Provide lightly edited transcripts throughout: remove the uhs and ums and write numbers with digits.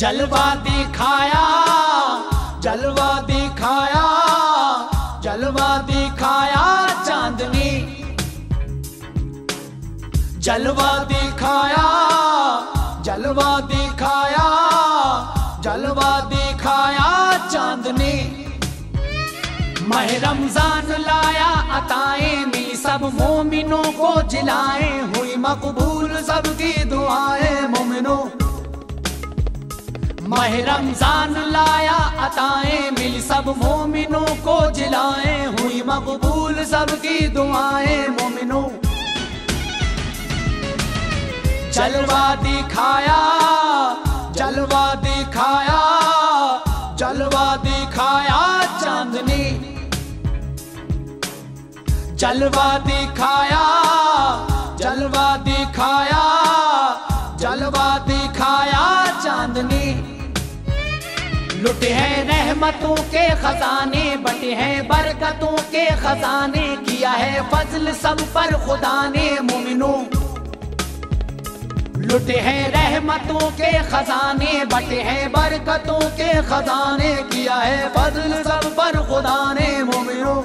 जलवा दिखाया, जलवा दिखाया, जलवा दिखाया चांदनी, जलवा दिखाया, जलवा दिखाया, जलवा दिखाया चांदनी। माह रमजान लाया अताएं मिली सब मोमिनों को जिलाएं, हुई मकबूल सबकी दुआएं मोमिनों। माह रमजान लाया अताएं मिली सब मोमिनों को जिलाएं, हुई मकबूल सबकी दुआएं मोमिनों। जलवा दिखाया, जलवा दिखाया, जलवा दिखाया चांदनी, जलवा दिखाया, जलवा दिखाया, जलवा दिखाया चांदनी। लुटे हैं रहमतों के खजाने, बटे हैं बरकतों के खजाने, किया है फजल सब पर खुदा ने मोमिनों। लुटे हैं रहमतों के खजाने, बटे हैं बरकतों के खजाने, किया है फजल सब पर खुदा ने मोमिनों।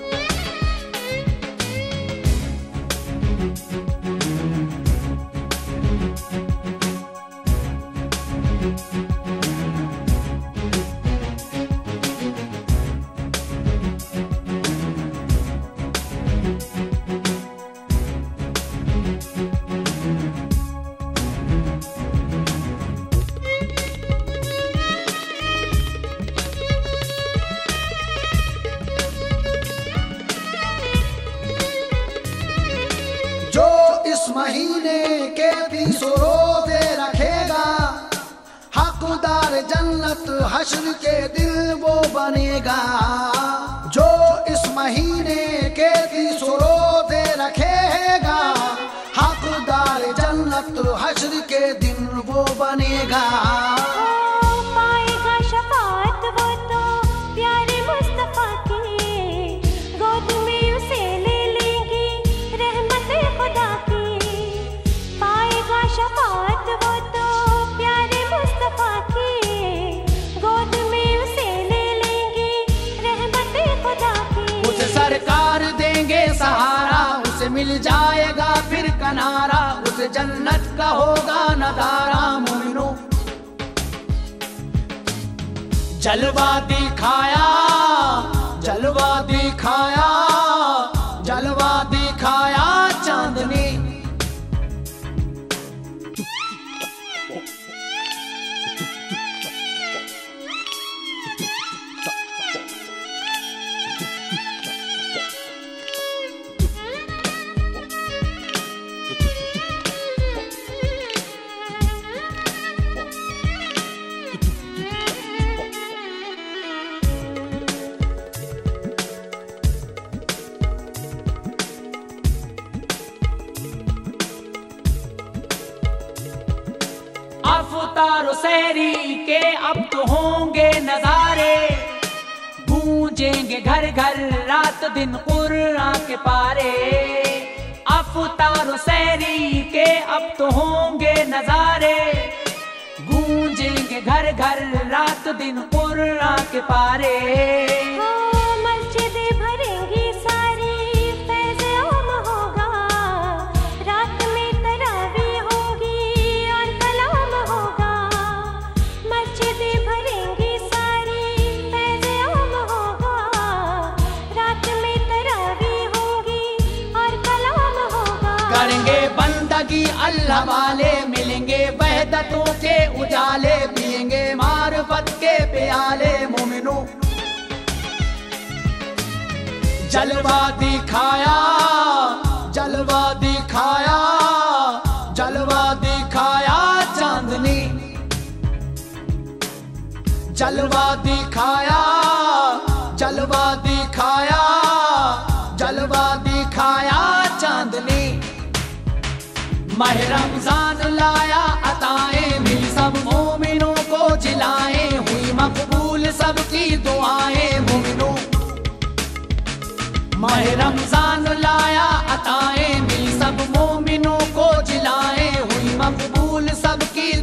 जो इस महीने के 30 रोजे रखेगा, हकदार जन्नत हश्र के दिल वो बनेगा। जो इस महीने के 30 रोजे रखेगा, हकदार जन्नत हश्र के दिन वो बनेगा। सरकार देंगे सहारा, उसे मिल जाएगा फिर किनारा, उसे जन्नत का होगा नजारा मोमिनों। जलवा दिखाया, जलवा दिखाया, जलवा दिखाया चांदनी, अफ्तार सहरी के अब तो होंगे नजारे, गूंजेंगे घर घर रात दिन कुरान के पारे। अफ्तार सहरी के अब तो होंगे नजारे, गूंजेंगे घर घर रात दिन कुरान के पारे। बंदगी अल्लाह वाले मिलेंगे वहदतों के उजाले, पिएंगे मार्फत के प्याले मोमिनों। जलवा दिखाया, जलवा दिखाया, जलवा दिखाया चांदनी, जलवा दिखाया, जलवा दिखाया, जलवा दिखाया चांदनी। माह रमजान लाया अताएं मिली सब मोमिनों को जिलाएं, हुई मकबूल सबकी दुआएं मोमिनों। माह रमजान लाया अताएं मिली सब मोमिनों को जिलाएं, हुई मकबूल सबकी